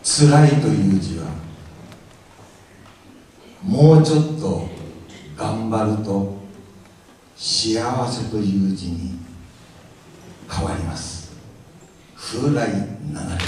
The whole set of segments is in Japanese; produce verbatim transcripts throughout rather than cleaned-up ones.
辛いという字はもうちょっと頑張ると幸せという字に変わります。風来ななれ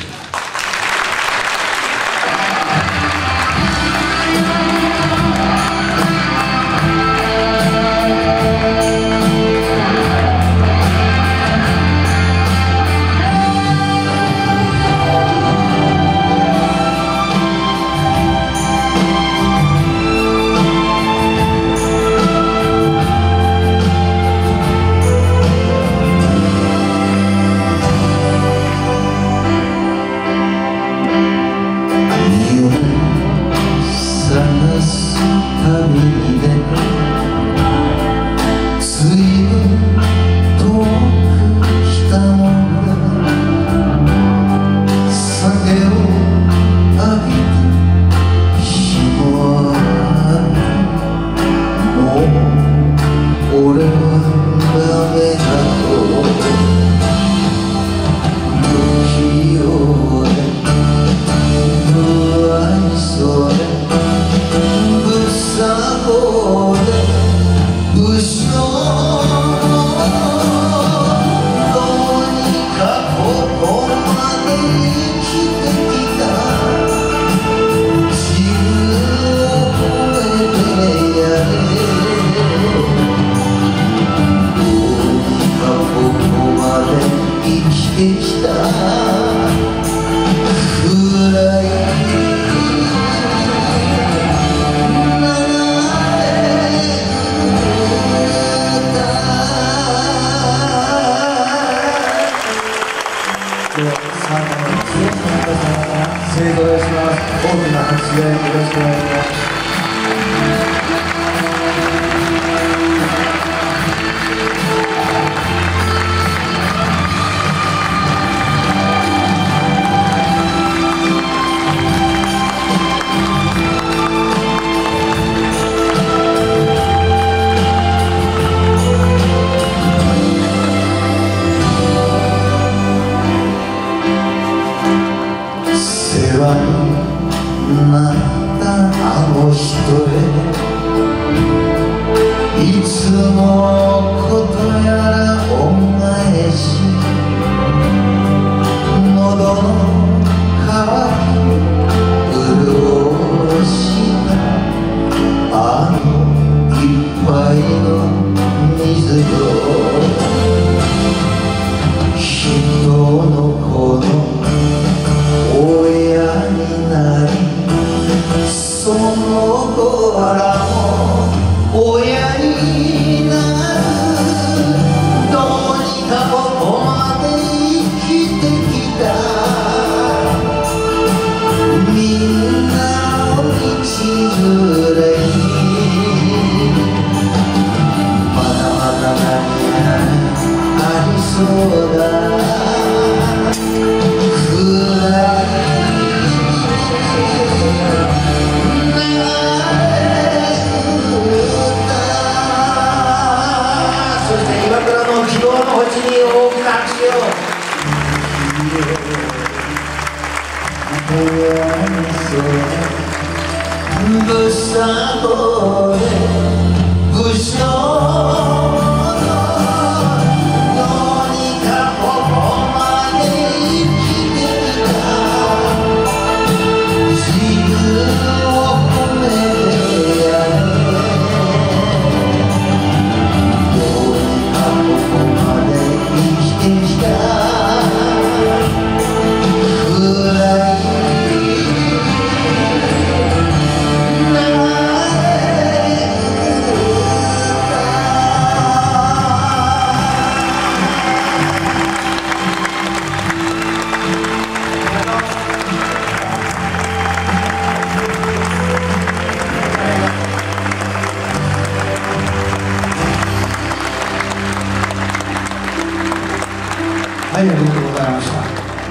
はい、ありがとうございました。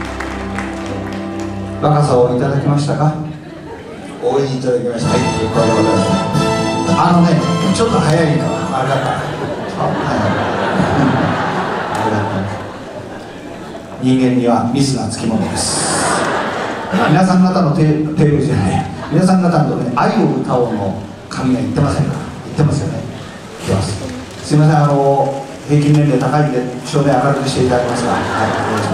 若さをいただきましたか？ 応援いただきました。はい、よくありがとうございます。 あのね、ちょっと早いんだわ。あれだった。ありがとう。人間にはミスがつきものです。 皆さん方のテーテーブルじゃない皆さん方のところに「愛を歌おう」の紙が言ってませんか？言ってますよね。言ってます。すいません、あの平均年齢高いんで照明明るくしていただきますが、はい、お願いします。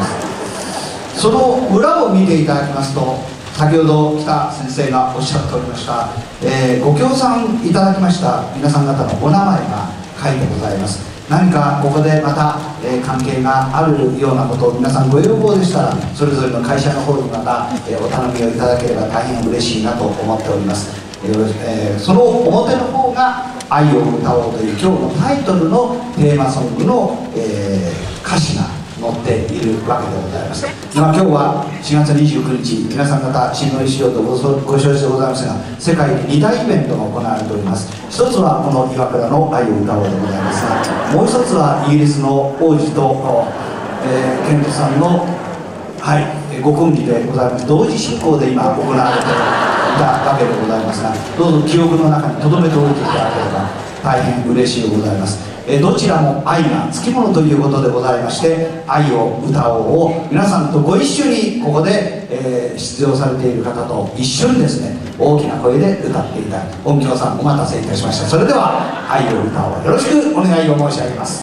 その裏を見ていただきますと、先ほど北先生がおっしゃっておりました、えー、ご協賛いただきました皆さん方のお名前が書いてございます。何かここでまた、えー、関係があるようなことを皆さんご要望でしたら、それぞれの会社の方にまた、えー、お頼みをいただければ大変嬉しいなと思っております。えーえー、その表の方が「愛を歌おう」という今日のタイトルのテーマソングの、えー、歌詞が載っているわけでございます。今今日はしがつにじゅうくにち、皆さん方新聞しようと ご, ご承知でございますが、世界でに大イベントが行われております。一つはこの岩倉の「愛を歌おう」でございますが、もう一つはイギリスの王子と、えー、ケントさんの、はい、ご婚儀でございます。同時進行で今行われていたわけでございますが、どうぞ記憶の中に留めておいていただければ大変嬉しいでございます。えどちらも愛がつきものということでございまして、愛を歌おうを皆さんとご一緒にここで、えー、出場されている方と一緒にですね、大きな声で歌っていただき、音響さんお待たせいたしました。それでは愛を歌おう、よろしくお願いを申し上げます。